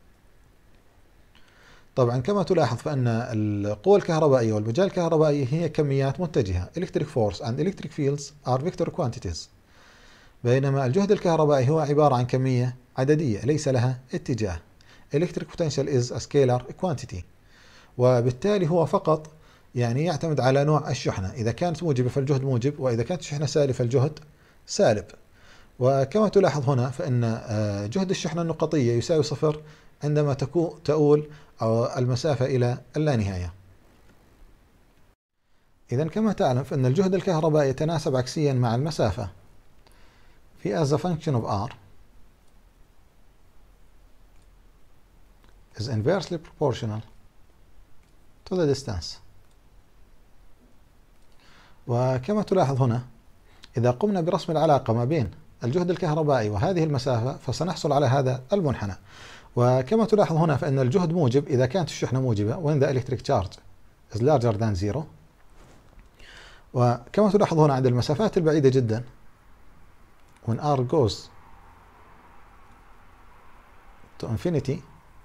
طبعا كما تلاحظ فإن القوى الكهربائية والمجال الكهربائي هي كميات متجهة. Electric force and electric fields are vector quantities. بينما الجهد الكهربائي هو عبارة عن كمية عددية ليس لها اتجاه. electric potential is a scalar quantity، وبالتالي هو فقط يعني يعتمد على نوع الشحنة، إذا كانت موجبة فالجهد موجب، وإذا كانت الشحنة سالبة فالجهد سالب. وكما تلاحظ هنا فإن جهد الشحنة النقطية يساوي صفر عندما تؤول المسافة إلى اللانهاية. إذا كما تعلم فإن الجهد الكهربائي يتناسب عكسيا مع المسافة، في as a function of r is inversely proportional to the distance. وكما تلاحظ هنا إذا قمنا برسم العلاقة ما بين الجهد الكهربائي وهذه المسافة فسنحصل على هذا المنحنى. وكما تلاحظ هنا فإن الجهد موجب إذا كانت الشحنة موجبة when the electric charge is larger than zero. وكما تلاحظ هنا عند المسافات البعيدة جدا when r goes to infinity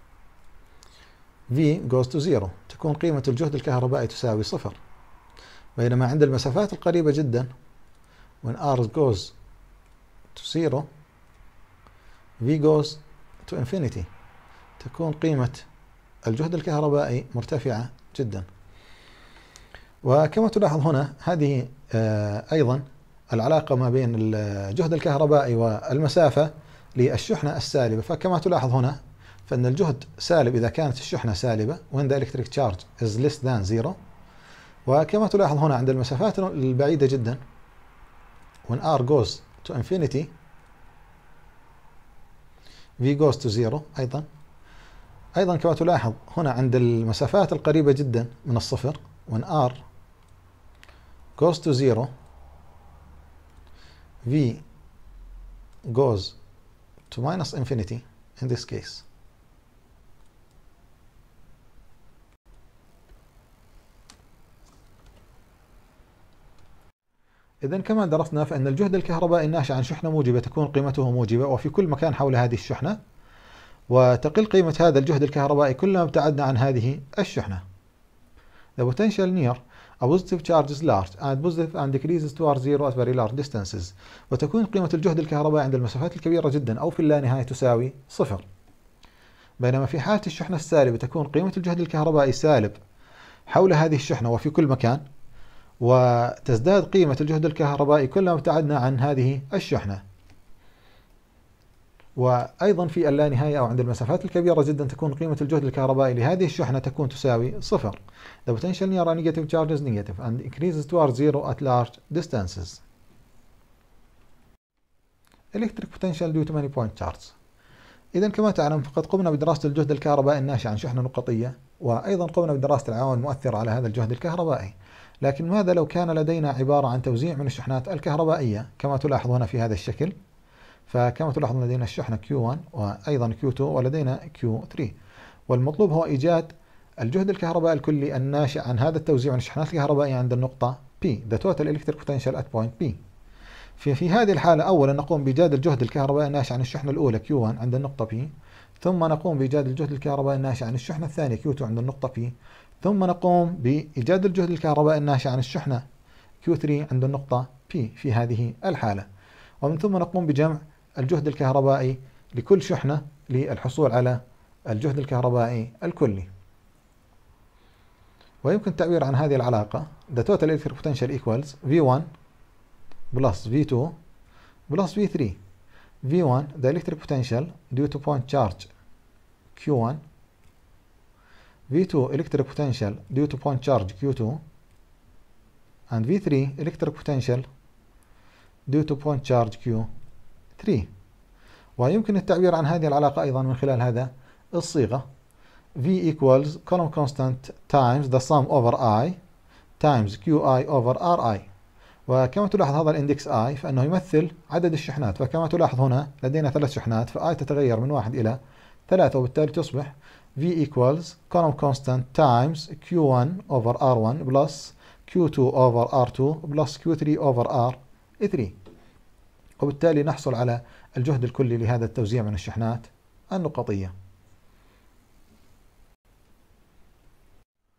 v goes to zero، تكون قيمة الجهد الكهربائي تساوي صفر. بينما عند المسافات القريبة جدا when r goes to zero v goes to infinity، تكون قيمة الجهد الكهربائي مرتفعة جدا. وكما تلاحظ هنا هذه أيضا العلاقة ما بين الجهد الكهربائي والمسافة للشحنة السالبة. فكما تلاحظ هنا فإن الجهد سالب إذا كانت الشحنة سالبة when the electric charge is less than zero. وكما تلاحظ هنا عند المسافات البعيدة جدا when r goes to infinity v goes to zero. أيضا كما تلاحظ هنا عند المسافات القريبة جدا من الصفر when r goes to zero v goes to minus infinity in this case. إذن كما درسنا فإن الجهد الكهربائي الناشئ عن شحنة موجبة تكون قيمته موجبة وفي كل مكان حول هذه الشحنة، وتقل قيمة هذا الجهد الكهربائي كلما ابتعدنا عن هذه الشحنة. The potential near a positive charge is large and positive and decreases towards zero at very large distances. وتكون قيمة الجهد الكهربائي عند المسافات الكبيرة جدا أو في اللانهاية تساوي صفر. بينما في حالة الشحنة السالبة تكون قيمة الجهد الكهربائي سالب حول هذه الشحنة وفي كل مكان، وتزداد قيمة الجهد الكهربائي كلما ابتعدنا عن هذه الشحنة. وأيضا في اللانهاية أو عند المسافات الكبيرة جدا تكون قيمة الجهد الكهربائي لهذه الشحنة تكون تساوي صفر. The potential near a negative charge is negative and increases towards zero at large distances. Electric potential due to many point charge. إذا كما تعلم فقد قمنا بدراسة الجهد الكهربائي الناشئ عن شحنة نقطية، وأيضا قمنا بدراسة العوامل المؤثرة على هذا الجهد الكهربائي. لكن ماذا لو كان لدينا عبارة عن توزيع من الشحنات الكهربائية كما تلاحظ هنا في هذا الشكل؟ فكما تلاحظون لدينا الشحنة Q1 وأيضا Q2 ولدينا Q3، والمطلوب هو إيجاد الجهد الكهربائي الكلي الناشئ عن هذا التوزيع من الشحنات الكهربائية عند النقطة P، the total electric potential at point P. في هذه الحالة أولا نقوم بإيجاد الجهد الكهربائي الناشئ عن الشحنة الأولى Q1 عند النقطة P، ثم نقوم بإيجاد الجهد الكهربائي الناشئ عن الشحنة الثانية Q2 عند النقطة P، ثم نقوم بإيجاد الجهد الكهربائي الناشئ عن الشحنة Q3 عند النقطة P في هذه الحالة، ومن ثم نقوم بجمع الجهد الكهربائي لكل شحنة للحصول على الجهد الكهربائي الكلي. ويمكن التعبير عن هذه العلاقة the total electric potential equals V1 plus V2 plus V3. V1 the electric potential due to point charge Q1, V2 electric potential due to point charge Q2, and V3 electric potential due to point charge Q3. ويمكن التعبير عن هذه العلاقة أيضا من خلال هذا الصيغة V equals column constant times the sum over I times QI over RI. وكما تلاحظ هذا الاندكس I فإنه يمثل عدد الشحنات، فكما تلاحظ هنا لدينا 3 شحنات فI تتغير من 1 إلى 3، وبالتالي تصبح V equals column constant times Q1 over R1 plus Q2 over R2 plus Q3 over R3. وبالتالي نحصل على الجهد الكلي لهذا التوزيع من الشحنات النقطية.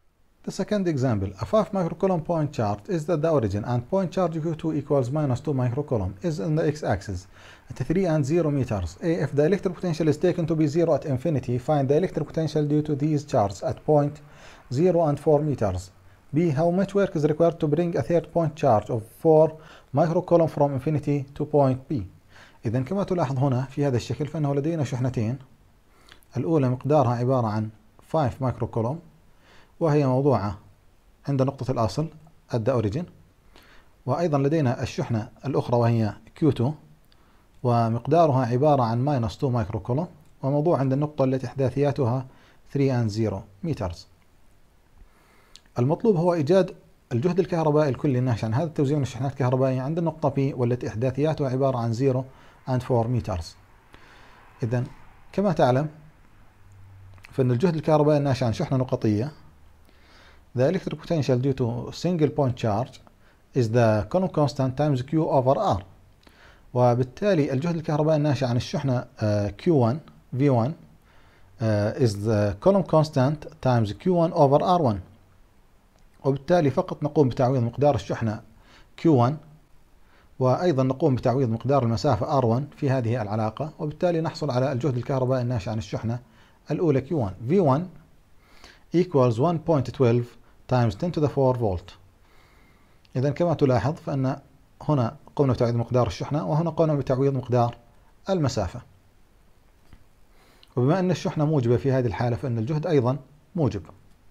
The second example, a 5 microcoulomb point charge is at the origin and point charge Q2 equals minus 2 microcoulomb is in the x-axis at 3 and 0 meters. A. If the electric potential is taken to be 0 at infinity, find the electric potential due to these charges at point 0 and 4 meters. B. How much work is required to bring a third point charge of 4 microcoulomb from infinity to point B. إذا كما تلاحظ هنا في هذا الشكل فإنه لدينا شحنتين، الأولى مقدارها عبارة عن 5 مايكروكولوم وهي موضوعة عند نقطة الأصل at the origin، وأيضا لدينا الشحنة الأخرى وهي Q2 ومقدارها عبارة عن minus 2 مايكروكولوم وموضوع عند النقطة التي إحداثياتها 3 and 0 meters. المطلوب هو إيجاد الجهد الكهربائي الكلي الناشئ عن هذا التوزيع من الشحنات الكهربائية عند النقطة P والتي إحداثياتها عبارة عن 0 and 4 meters. إذن كما تعلم فإن الجهد الكهربائي الناشئ عن شحنة نقطية the electric potential due to single point charge is the Coulomb constant times Q over R. وبالتالي الجهد الكهربائي الناشئ عن الشحنة Q1 V1 is the Coulomb constant times Q1 over R1. وبالتالي فقط نقوم بتعويض مقدار الشحنة Q1 وأيضا نقوم بتعويض مقدار المسافة R1 في هذه العلاقة، وبالتالي نحصل على الجهد الكهربائي الناشئ عن الشحنة الأولى Q1 V1 equals 1.12 times 10 to the 4 volt. إذا كما تلاحظ فإن هنا قمنا بتعويض مقدار الشحنة وهنا قمنا بتعويض مقدار المسافة، وبما أن الشحنة موجبة في هذه الحالة فإن الجهد أيضا موجب.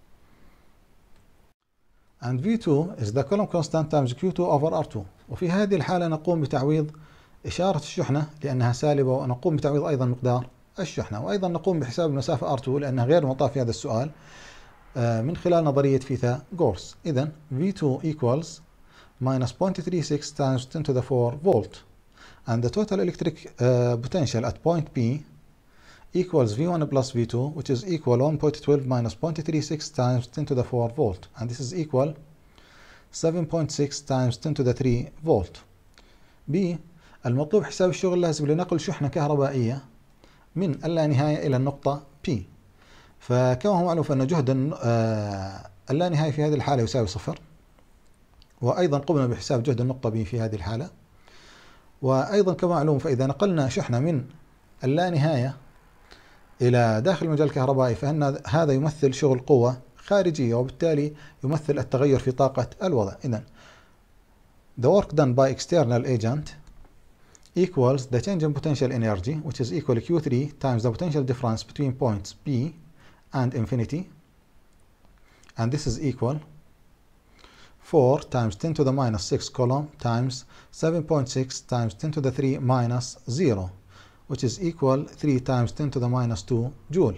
And V2 is the Coulomb constant times Q2 over R2. وفي هذه الحالة نقوم بتعويض إشارة الشحنة لأنها سالبة، ونقوم بتعويض أيضا مقدار الشحنة، وأيضا نقوم بحساب المسافة R2 لأنها غير معطاة في هذا السؤال من خلال نظرية فيثاغورس. إذن V2 equals minus 0.36 times 10 to the 4 volt, and the total electric potential at point P equals V1 plus V2, which is equal 1.12 minus 0.36 times 10 to the 4 volt, and this is equal 7.6 times 10 to the 3 volt. B. المطلوب حساب الشغل اللازم لنقل شحنة كهربائية من اللانهاية إلى النقطة P. فكما هو معلوم فإن جهد اللانهاية في هذه الحالة يساوي 0، وأيضا قمنا بحساب جهد النقطة B في هذه الحالة. وأيضا كما معلوم فإذا نقلنا شحنة من اللانهاية إلى داخل المجال الكهربائي فإن هذا يمثل شغل قوة خارجية، وبالتالي يمثل التغير في طاقة الوضع. إذن the work done by external agent equals the change in potential energy, which is equal to Q3 times the potential difference between points P and infinity, and this is equal 4 times 10 to the minus 6 coulomb times 7.6 times 10 to the 3 minus 0, which is equal 3 times 10 to the minus 2 joule.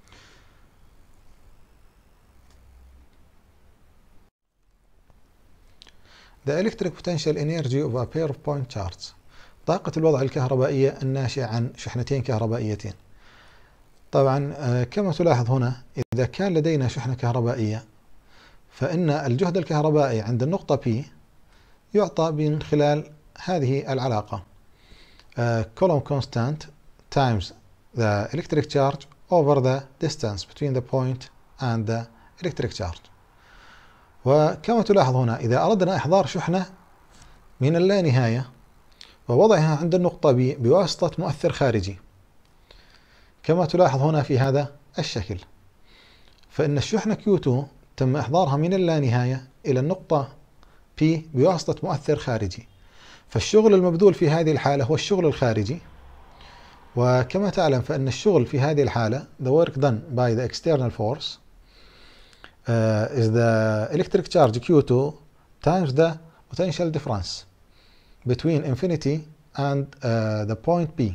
The electric potential energy of a pair of point charges. طاقة الوضع الكهربائية الناشئة عن شحنتين كهربائيتين. طبعا كما تلاحظ هنا إذا كان لدينا شحنة كهربائية فإن الجهد الكهربائي عند النقطة P يعطى من خلال هذه العلاقة Coulomb constant times the electric charge over the distance between the point and the electric charge. وكما تلاحظ هنا إذا أردنا إحضار شحنة من اللانهاية ووضعها عند النقطة B بواسطة مؤثر خارجي كما تلاحظ هنا في هذا الشكل، فإن الشحنة Q2 تم إحضارها من اللانهاية إلى النقطة P بواسطة مؤثر خارجي، فالشغل المبذول في هذه الحالة هو الشغل الخارجي. وكما تعلم فإن الشغل في هذه الحالة the work done by the external force is the electric charge Q2 times the potential difference between infinity and the point P.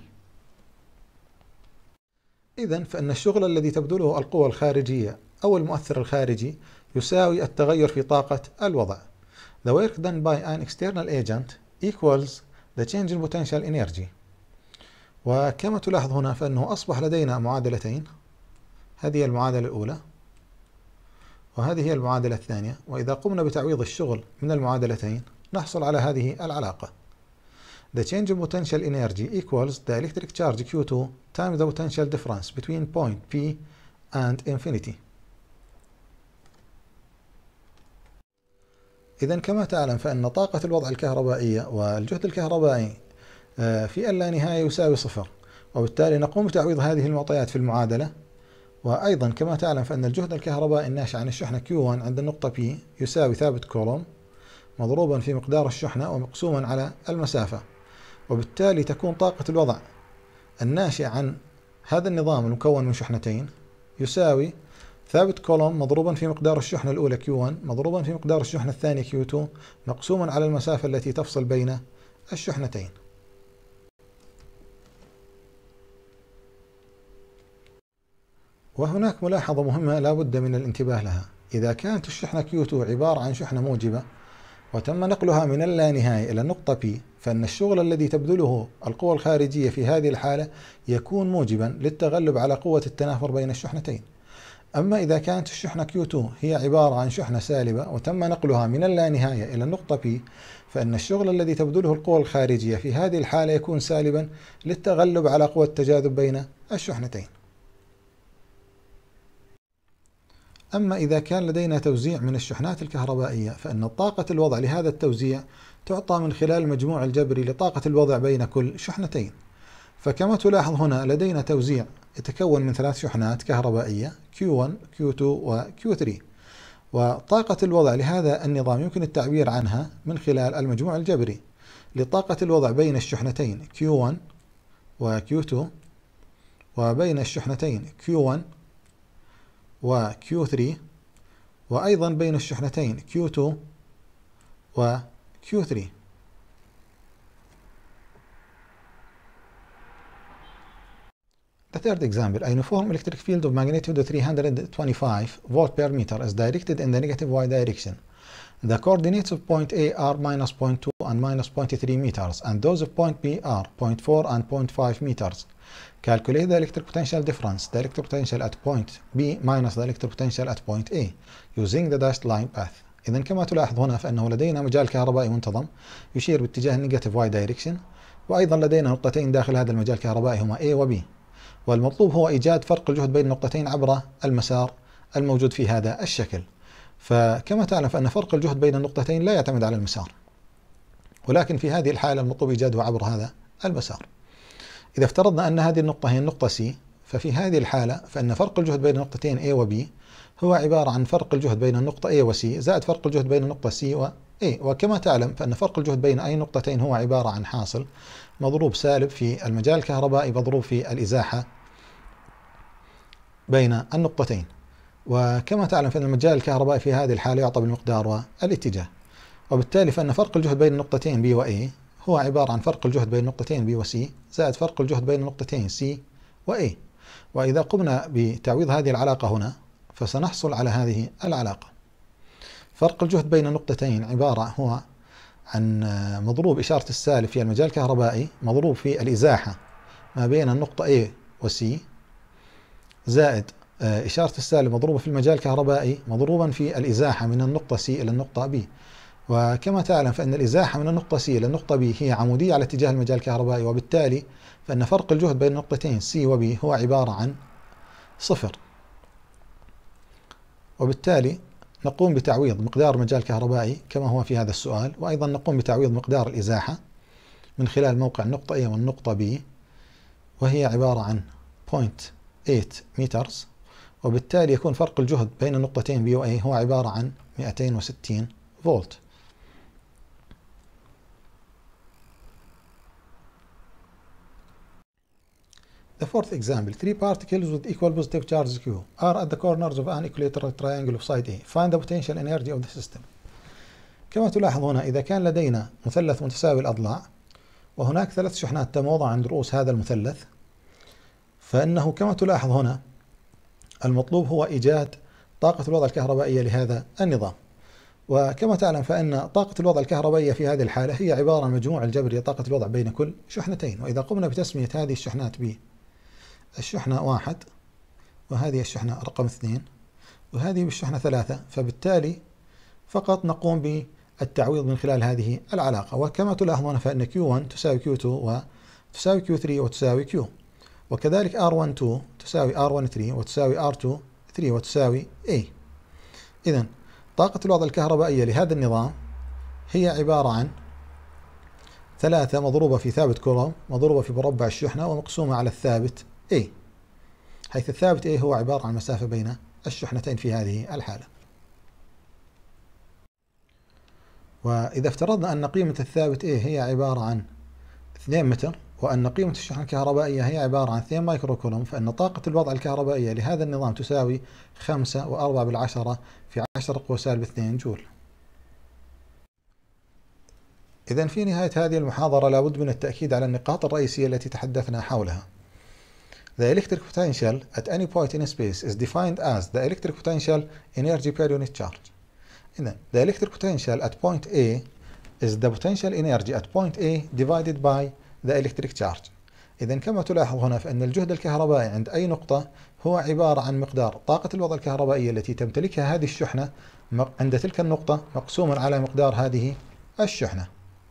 إذن فإن الشغل الذي تبذله القوى الخارجية أو المؤثر الخارجي يساوي التغير في طاقة الوضع. The work done by an external agent equals the change in potential energy. وكما تلاحظ هنا فإنه أصبح لدينا معادلتين، هذه المعادلة الأولى وهذه هي المعادلة الثانية، وإذا قمنا بتعويض الشغل من المعادلتين نحصل على هذه العلاقة The change in potential energy equals the electric charge Q2 times the potential difference between point P and infinity. إذا كما تعلم فإن طاقة الوضع الكهربائية والجهد الكهربائي في اللانهاية يساوي صفر، وبالتالي نقوم بتعويض هذه المعطيات في المعادلة. وأيضا كما تعلم فإن الجهد الكهربائي الناشئ عن الشحنة Q1 عند النقطة P يساوي ثابت كولوم مضروبا في مقدار الشحنة ومقسوما على المسافة، وبالتالي تكون طاقة الوضع الناشئ عن هذا النظام المكون من شحنتين يساوي ثابت كولوم مضروبا في مقدار الشحنة الأولى Q1 مضروبا في مقدار الشحنة الثانية Q2 مقسوما على المسافة التي تفصل بين الشحنتين. وهناك ملاحظة مهمة لا بد من الانتباه لها: إذا كانت الشحنة Q2 عبارة عن شحنة موجبة وتم نقلها من اللانهاية إلى النقطة P، فإن الشغل الذي تبذله القوى الخارجية في هذه الحالة يكون موجبا للتغلب على قوة التنافر بين الشحنتين. أما إذا كانت الشحنة Q2 هي عبارة عن شحنة سالبة وتم نقلها من اللانهاية إلى النقطة P، فإن الشغل الذي تبذله القوى الخارجية في هذه الحالة يكون سالبا للتغلب على قوة التجاذب بين الشحنتين. أما إذا كان لدينا توزيع من الشحنات الكهربائية، فإن طاقة الوضع لهذا التوزيع تعطى من خلال المجموع الجبري لطاقة الوضع بين كل شحنتين. فكما تلاحظ هنا لدينا توزيع يتكون من 3 شحنات كهربائية Q1 Q2 و Q3، وطاقة الوضع لهذا النظام يمكن التعبير عنها من خلال المجموع الجبري لطاقة الوضع بين الشحنتين Q1 و Q2 وبين الشحنتين Q1 و Q3 وأيضا بين الشحنتين Q2 و Q3. The third example: a uniform electric field of magnitude 325 volt per meter is directed in the negative y direction. The coordinates of point A are minus 0.2 and minus 0.3 meters, and those of point B are 0.4 and 0.5 meters. Calculate the electric potential difference, the electric potential at point B minus the electric potential at point A, using the dashed line path. إذا كما تلاحظ هنا فإنه لدينا مجال كهربائي منتظم يشير باتجاه النيجاتيف y direction، وأيضا لدينا نقطتين داخل هذا المجال الكهربائي هما A و B، والمطلوب هو إيجاد فرق الجهد بين النقطتين عبر المسار الموجود في هذا الشكل. فكما تعلم فإن فرق الجهد بين النقطتين لا يعتمد على المسار، ولكن في هذه الحالة المطلوب إيجاده عبر هذا المسار. إذا افترضنا أن هذه النقطة هي النقطة C، ففي هذه الحالة فإن فرق الجهد بين النقطتين A و B هو عبارة عن فرق الجهد بين النقطة A و C زائد فرق الجهد بين النقطة C و A. وكما تعلم فإن فرق الجهد بين أي نقطتين هو عبارة عن حاصل مضروب سالب في المجال الكهربائي مضروب في الإزاحة بين النقطتين. وكما تعلم فإن المجال الكهربائي في هذه الحالة يعطى بالمقدار والاتجاه، وبالتالي فإن فرق الجهد بين النقطتين B و A هو عبارة عن فرق الجهد بين النقطتين B و C زائد فرق الجهد بين النقطتين C و A. وإذا قمنا بتعويض هذه العلاقة هنا فسنحصل على هذه العلاقة: فرق الجهد بين النقطتين عبارة هو عن مضروب إشارة السالب في المجال الكهربائي مضروب في الإزاحة ما بين النقطة A و C زائد إشارة السالب مضروبة في المجال الكهربائي مضروبا في الإزاحة من النقطة C إلى النقطة B. وكما تعلم فإن الإزاحة من النقطة C إلى النقطة B هي عمودية على اتجاه المجال الكهربائي، وبالتالي فإن فرق الجهد بين النقطتين C و B هو عبارة عن 0. وبالتالي نقوم بتعويض مقدار المجال الكهربائي كما هو في هذا السؤال، وأيضا نقوم بتعويض مقدار الإزاحة من خلال موقع النقطة A والنقطة B، وهي عبارة عن 0.8 مترز، وبالتالي يكون فرق الجهد بين النقطتين B و A هو عبارة عن 260 فولت. The fourth example: 3 particles with equal positive charges Q are at the corners of an equilateral triangle of side A. Find the potential energy of the system. كما تلاحظ هنا إذا كان لدينا مثلث متساوي الأضلاع وهناك 3 شحنات تم وضعها عند رؤوس هذا المثلث، فإنه كما تلاحظ هنا المطلوب هو إيجاد طاقة الوضع الكهربائية لهذا النظام. وكما تعلم فإن طاقة الوضع الكهربائية في هذه الحالة هي عبارة عن مجموع الجبري لطاقة الوضع بين كل شحنتين. وإذا قمنا بتسمية هذه الشحنات بالشحنة 1 وهذه الشحنة رقم 2 وهذه بالشحنة 3، فبالتالي فقط نقوم بالتعويض من خلال هذه العلاقة. وكما تلاحظون فإن Q1 تساوي Q2 وتساوي Q3 وتساوي Q، وكذلك R12 تساوي R13 وتساوي R23 وتساوي A. إذن طاقة الوضع الكهربائية لهذا النظام هي عبارة عن 3 مضروبة في ثابت كولوم مضروبة في مربع الشحنة ومقسومة على الثابت A، حيث الثابت A هو عبارة عن المسافة بين الشحنتين في هذه الحالة. وإذا افترضنا أن قيمة الثابت A هي عبارة عن 2 متر وأن قيمة الشحنة الكهربائية هي عبارة عن 2 مايكرو كولوم، فإن طاقة الوضع الكهربائية لهذا النظام تساوي 5.4 في 10 قوة سالب 2 جول. إذن في نهاية هذه المحاضرة لابد من التأكيد على النقاط الرئيسية التي تحدثنا حولها. The electric potential at any point in space is defined as the electric potential energy per unit charge. إذن the electric potential at point A is the potential energy at point A divided by the electric charge. إذن كما تلاحظ هنا فإن الجهد الكهربائي عند أي نقطة هو عبارة عن مقدار طاقة الوضع الكهربائية التي تمتلكها هذه الشحنة عند تلك النقطة مقسوما على مقدار هذه الشحنة.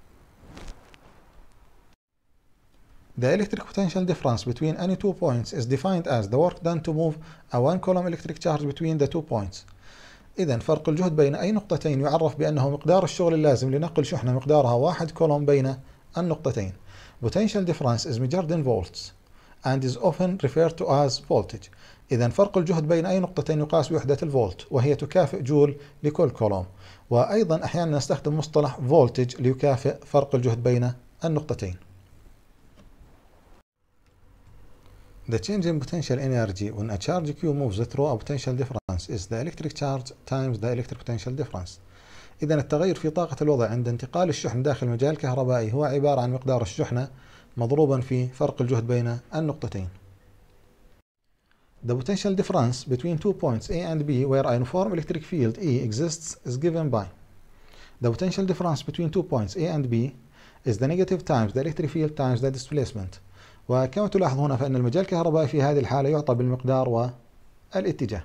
The electric potential difference between any 2 points is defined as the work done to move a 1 coulomb electric charge between the 2 points. إذن فرق الجهد بين أي نقطتين يعرف بأنه مقدار الشغل اللازم لنقل شحنة مقدارها 1 كولوم بين النقطتين. Potential difference is measured in volts and is often referred to as voltage. إذن فرق الجهد بين أي نقطتين يقاس بوحدة الفولت وهي تكافئ جول لكل كولوم، وأيضا أحيانا نستخدم مصطلح voltage ليكافئ فرق الجهد بين النقطتين. The change in potential energy when a charge Q moves through a potential difference is the electric charge times the electric potential difference. إذا التغير في طاقة الوضع عند انتقال الشحن داخل المجال الكهربائي هو عبارة عن مقدار الشحنة مضروبا في فرق الجهد بين النقطتين. The potential difference between 2 points A and B where a uniform electric field E exists is given by. The potential difference between 2 points A and B is the negative times the electric field times the displacement. وكما تلاحظ هنا فإن المجال الكهربائي في هذه الحالة يعطى بالمقدار والاتجاه.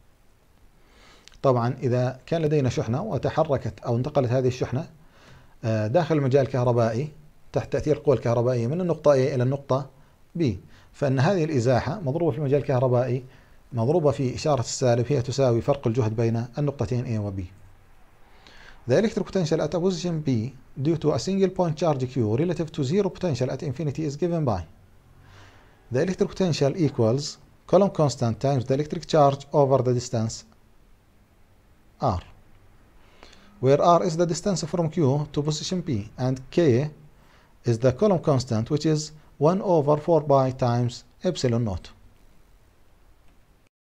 طبعا إذا كان لدينا شحنة وتحركت أو انتقلت هذه الشحنة داخل المجال الكهربائي تحت تأثير القوى الكهربائية من النقطة A إلى النقطة B، فإن هذه الإزاحة مضروبة في المجال الكهربائي مضروبة في إشارة السالب هي تساوي فرق الجهد بين النقطتين A و B. The electric potential at a position B due to a single point charge Q relative to zero potential at infinity is given by. The electric potential equals Coulomb constant times the electric charge over the distance R, where R is the distance from Q to position P and K is the Coulomb constant, which is 1 over 4 pi times epsilon naught.